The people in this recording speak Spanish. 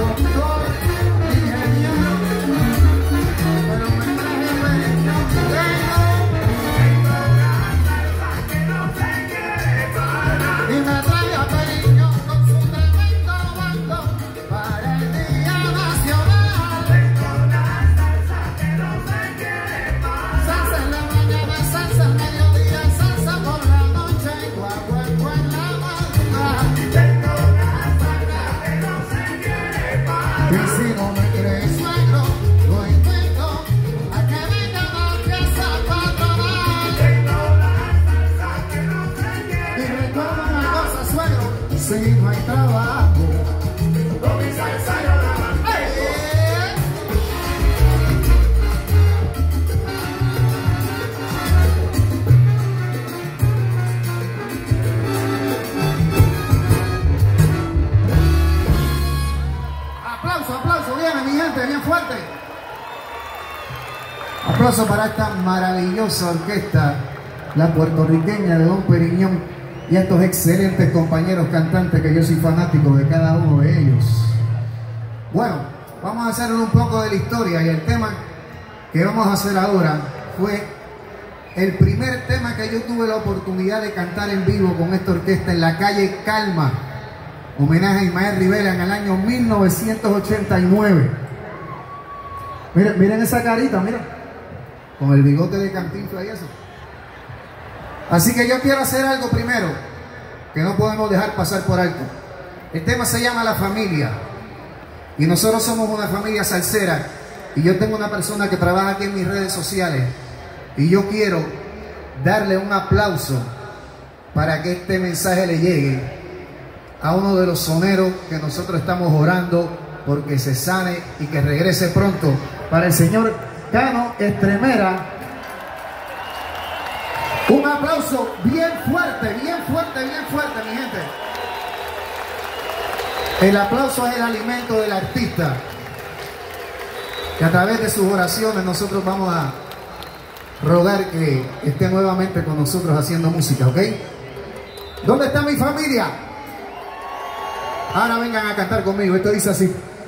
Si no hay trabajo, con mi salsa yo la mando. Aplauso, aplauso, viene mi gente, bien fuerte. Aplauso para esta maravillosa orquesta, la puertorriqueña de Don Periñón, y a estos excelentes compañeros cantantes que yo soy fanático de cada uno de ellos. Bueno, vamos a hacer un poco de la historia, y el tema que vamos a hacer ahora fue el primer tema que yo tuve la oportunidad de cantar en vivo con esta orquesta en la calle Calma, homenaje a Ismael Rivera, en el año 1989. Miren, miren esa carita, miren, con el bigote de Cantinflas y eso. Así que yo quiero hacer algo primero que no podemos dejar pasar por alto. El tema se llama La Familia, y nosotros somos una familia salsera, y yo tengo una persona que trabaja aquí en mis redes sociales, y yo quiero darle un aplauso para que este mensaje le llegue a uno de los soneros que nosotros estamos orando porque se sane y que regrese pronto, para el señor Cano Estremera. Un aplauso bien fuerte, bien fuerte, bien fuerte, mi gente. El aplauso es el alimento del artista, que a través de sus oraciones nosotros vamos a rogar que esté nuevamente con nosotros haciendo música, ¿ok? ¿Dónde está mi familia? Ahora vengan a cantar conmigo. Esto dice así.